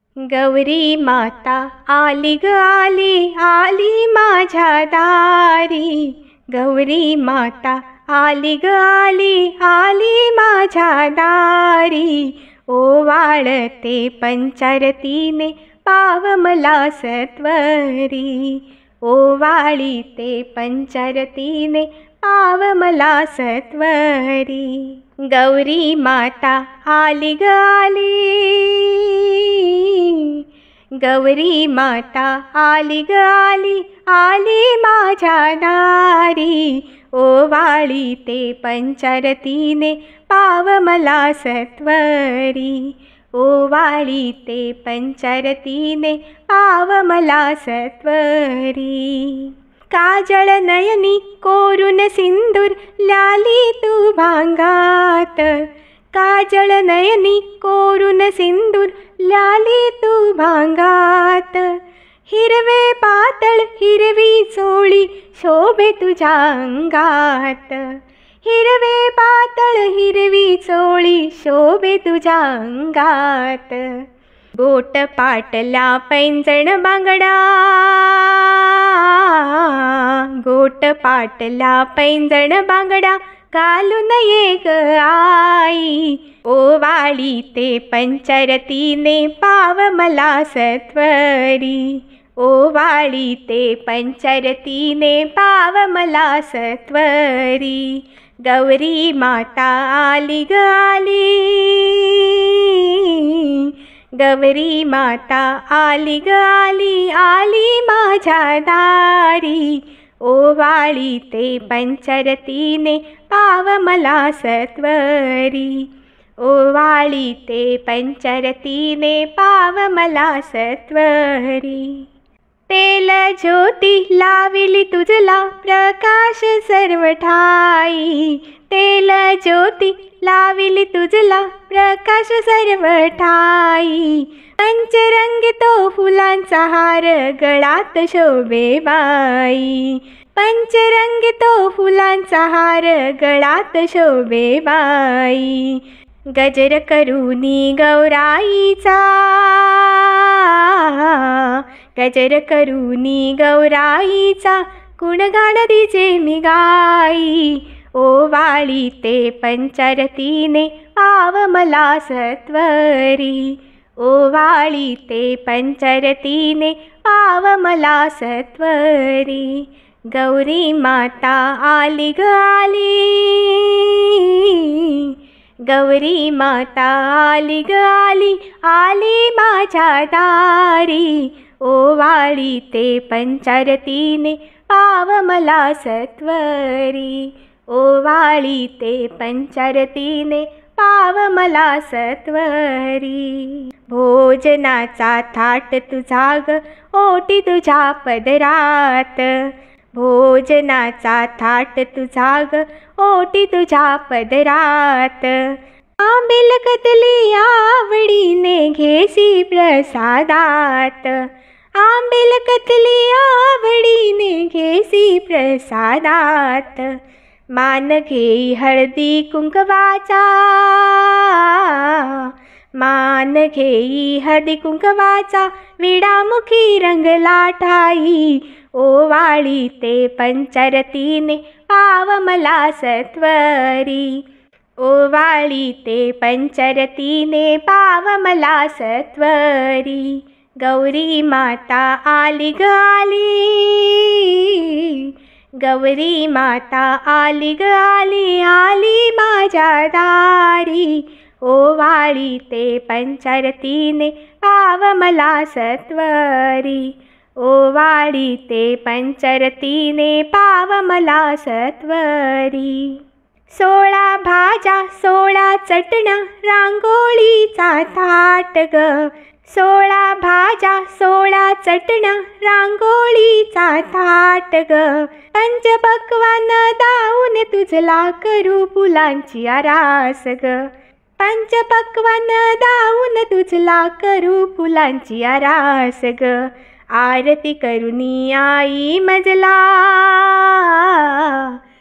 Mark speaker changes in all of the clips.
Speaker 1: गौरी माता आली ग आली, आली माझ्या दारी. गौरी माता आली ग आली, आली माझ्या दारी. ओवाळते पंचारतीने पाव मला सत्वरी. ओवाळीते पंचारतीने पाव मला सत्वरी. गौरी माता आली ग आली. गौरी माता आली ग आली, आली माझ्या दारी. ओवाळीते पंचारतीने पाव मला सत्वरी. ओवाळीते पंचारतीने पाव मला सत्वरी. काजळ नयनी कोरून सिंदूर लाली तू भांगात. काजळ नयनी कोरून सिंदूर लाली तू भांगात. हिरवे पातळ हिरवी चोळी शोभे तुझ्या अंगात. हिरवे पातळ हिरवी चोळी शोभे तुझ्या अंगात. गोट पाटला पैंजण बांगडा. गोट पाटला पैंजण बांगडा घालून ये ग आई. ओवाळीते पंचारतीने पाव मला सत्वरी. ओवाळीते पंचारतीने पाव मला सत्वरी. गौरी माता आली ग आली. गौरी माता आली ग आली, आली माझ्या दारी. ओवाळीते पंचारतीने पाव मला सत्वरी. ओवाळीते पंचारतीने पाव मला सत्वरी. तेल ज्योती लाविली तुझला प्रकाश सर्व ठाई. तेल ज्योती लाविली तुझला प्रकाश सर्व ठाई. पंचरंगी तो फुलांचा हार गळात शोभे बाई. पंचरंगी तो फुलांचा हार गळात शोभे बाई. गजर करूनी गौराईचा. गजर करूनी गौराईचा गुणगान तिचे मी गाई. ओवाळीते पंचारतीने पाव मला सत्वरी. ओवाळीते पंचारतीने पाव मला सत्वरी. गौरी माता आली ग आली. गौरी माता आली ग आली, आली माझ्या दारी. ओवाळीते पंचारतीने पाव मला सत्वरी. ओवाळीते पंचारतीने पाव मला सत्वरी. भोजनाचा थाट तुझा ग ओटी तुझ्या पदरात. भोजनाचा थाट तुझा ग ओटी तुझ्या पदरात. आंबेल कतली आवडीने घेसी प्रसादात. आंबेल कतली आवडीने घेसी प्रसादात. मान घेई हळदी कुंकवाचा. मान घेई हळदी कुंकवाचा विडामुखी रंगला ठाई. ओवाळीते पंचारतीने पाव मला सत्वरी. ओवाळीते पंचारतीने पाव मला सत्वरी. गौरी माता आली ग आली. गौरी माता आली ग आली, आली माझ्या दारी. ओवाळीते पंचारतीने पाव मला सत्वरी. ओवाळीते पंचारतीने पाव मला सत्वरी. 16 भाज्या 16 चटण्या रांगोळीचा थाट ग. 16 भाज्या 16 चटण्या रांगोळीचा थाट ग. पंचपक्वान्न दावून तुझला करू फुलांची आरास ग. पंचपक्वान्न दावून तुझला करू फुलांची आरास ग. आरती करुनी आई मजला.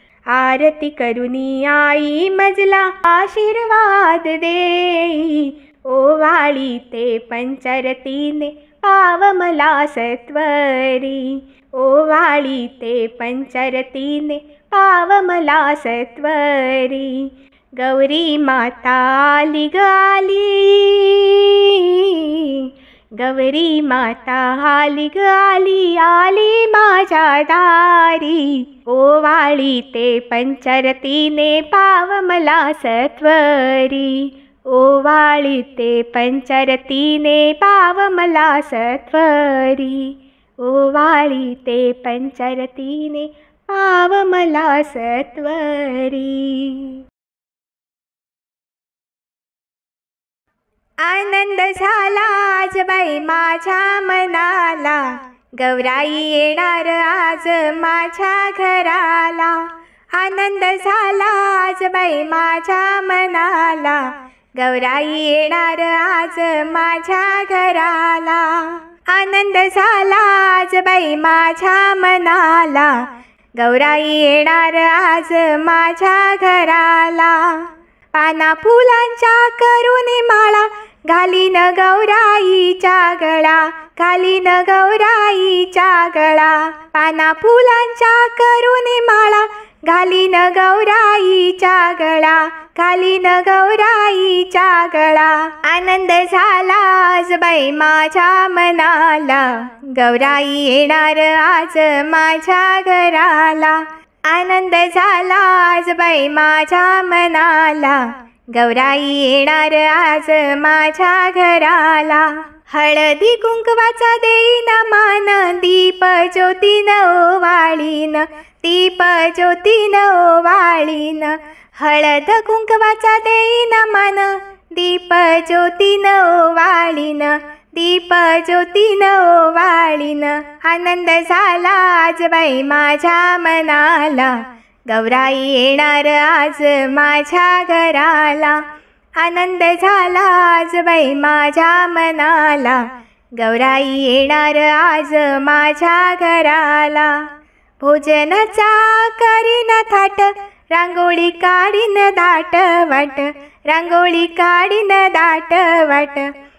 Speaker 1: आरती करुनी आई मजला आशीर्वाद देई. ओवाळी ते पंचरतीने पाव मला सत्वरी, ओवाळी ते पंचरतीने पाव मला सत्वरी। गौरी माता आली ग आली, गौरी माता आली ग आली, आली माझ्या दारी। ओवाळी ते पंचरतीने पाव मला सत्वरी, ओवाळी ते पंचरतीने पाव मला सत्वरी, ओवाळी ते पंचरतीने पाव मला सत्वरी। आनंद झाला आज बाई माझ्या मनाला, गौराई येणार आज माझ्या घराला। आनंद झाला आज बाई माझ्या मनाला, गौराई येणार आज माझ्या घराला। आनंद झाला आज बाई माझ्या मनाला, गौराई येणार आज माझ्या घराला। पाना फुलांच्या करून माळा, घालीन गौराईच्या गळा, घालीन गौराईच्या गळा। पाना फुलांच्या करून माळा, घालीन गौराईच्या गळा, घालीन गौराईच्या गळा। आनंद झाला आज बाई माझ्या मनाला, गौराई येणार आज माझ्या घराला। आनंद झाला आज बाई माझ्या मनाला, गौराई येणार आज माझ्या घराला। हळदी कुंकवाचा देईन मान, दीप ज्योतीन ओवाळीन, दीप ज्योतीन ओवाळीन। हळद कुंकवाचा देईन मान, दीप ज्योतीन ओवाळीन, दीप ज्योतीन ओवाळीन। आनंद झाला आज बाई माझ्या मनाला, गौराई येणार आज माझ्या घराला। आनंद झाला आज बाई माझ्या मनाला, गौराई येणार आज माझ्या घराला। भोजनाचा करीन थाट, रांगोळी काढीन दाट वाट, रांगोळी काढीन दाट वाट।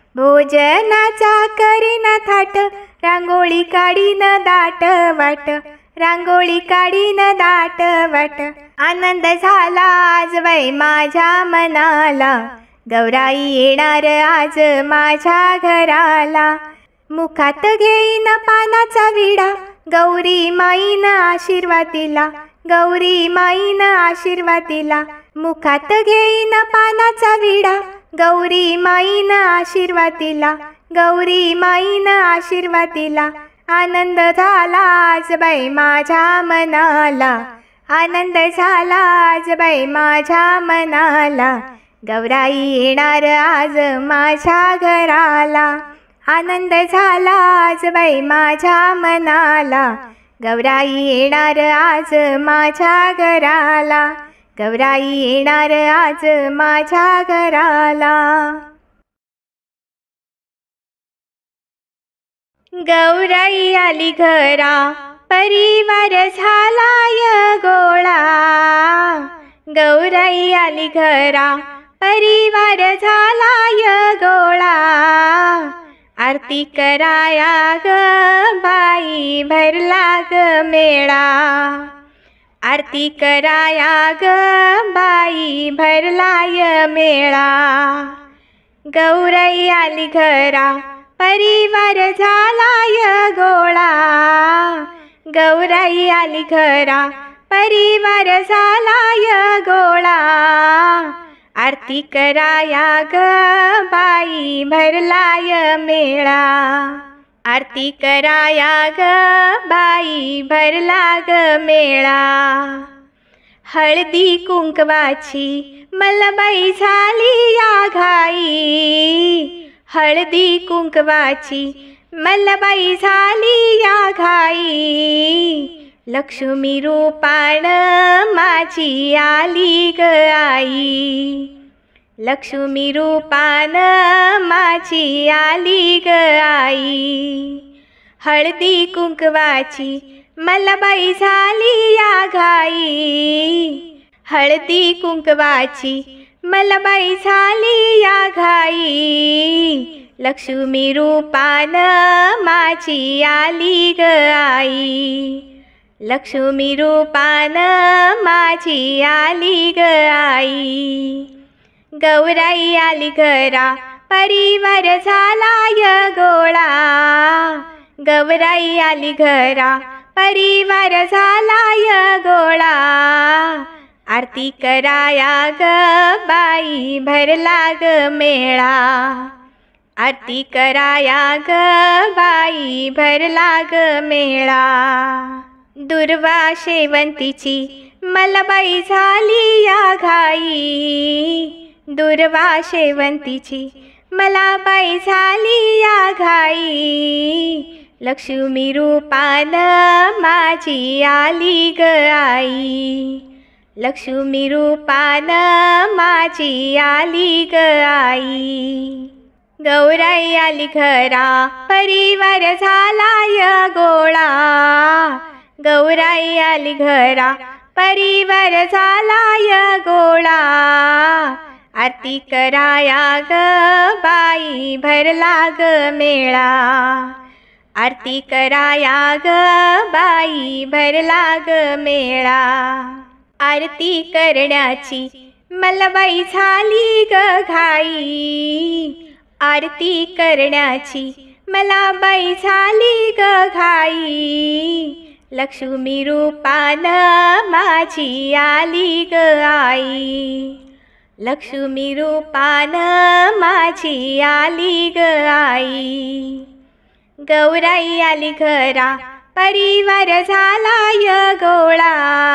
Speaker 1: भोजनाचा करीन थाट, रांगोळी काढीन दाट वाट, रांगोळी काढीन दाट वाट। आनंद झाला आज बाई माझ्या मनाला, गौराई येणार आज माझ्या घराला। मुखात घेईन पानाचा विडा, गौरी माईन आशीर्वाद दिला, गौरी माईन आशीर्वाद दिला। मुखात घेईन पानाचा विडा, गौरी माईन आशीर्वाद दिला, गौरी माईन आशीर्वाद दिला। आनंद झाला आज बाई माझ्या मनाला, आनंद झाला आज बाई माझ्या मनाला, गौराई येणार आज माझ्या घराला। आनंद झाला आज बाई माझ्या मनाला, गौराई येणार आज माझ्या घराला, गौराई येणार आज माझ्या घराला। गौराई आली घरा, परिवार झालाय गोळा, गौराई आली घरा, परिवार झालाय गोळा। आरती कराया ग बाई भरला ग मेळा, आरती कराया ग बाई भरलाय मेळा। गौराई आली घरा, परिवार झालाय गोळा, गौराई आली घरा, परिवार झालाय गोळा। आरती कराया ग बाई भरलाय मेळा, आरती कराया ग बाई भरला ग मेळा। हळदी कुंकवाची मलबाई झाली या घाई, हळदी कुंकवाची मलबाई झाली या घाई। लक्ष्मी रूपान माझी आली ग आई, लक्ष्मी रूपान माझी आली ग आई। हळदी कुंकवाची मलबाई झाली या घाई, हळदी कुंकवाची मला बाई झाली या घाई, लक्ष्मी रूपानं माझी आली ग आई. लक्ष्मी रूपानं माझी आली ग आई. गौराई आली घरा, परिवार झाला य गोळा. गौराई आली घरा, परिवार झाला य गोळा. आरती कराया ग बाई, भरला ग मेळा. आरती कराया ग बाई, भरला ग मेळा. दुर्वा शेवंतीची मला बाई झाली या घाई. दुर्वा शेवंतीची मला बाई झाली या घाई. लक्ष्मी रूपानं माझी आली ग आई. लक्ष्मी रूपानं माझी आली ग आई. गौराई आली घरा, परिवार झाला य गोळा. गौराई आली घरा, परिवार झाला य गोळा. आरती कराया ग बाई, भरला ग मेळा. आरती कराया ग बाई, भरला ग मेळा. आरती करण्याची मला बाई झाली ग घाई. आरती करण्याची मला बाई झाली ग घाई. लक्ष्मी रूपानं माझी आली ग आई. लक्ष्मी रूपानं माझी आली ग आई. गौराई आली घरा, परिवार झाला य गोळा.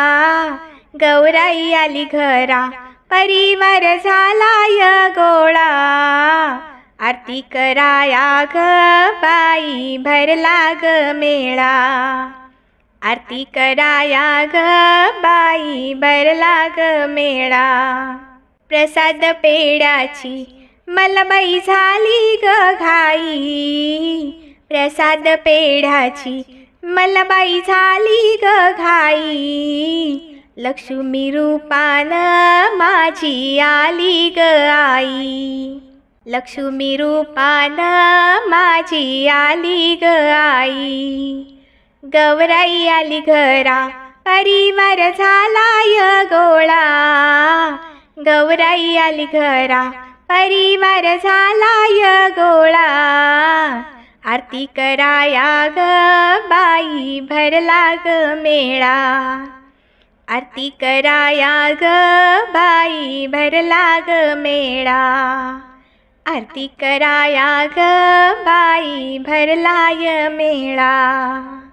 Speaker 1: गौराई आली घरा, परिवार झाला य गोळा. आरती कराया ग बाई, भरला ग मेळा. आरती कराया ग बाई, भरला ग मेळा. प्रसाद पेढ्याची मला बाई झाली ग घाई. प्रसाद पेढ्याची मला बाई झाली ग घाई. लक्ष्मी रूपानं माझी आली ग आई. लक्ष्मी रूपानं माझी आली ग आई. गौराई आली घरा, परिवार झाला य गोळा. गौराई आली घरा, परिवार झाला य गोळा. आरती कराया ग बाई, भरला ग मेळा. आरती कराया ग बाई, भरला ग मेळा. आरती कराया ग बाई, भरला य मेळा.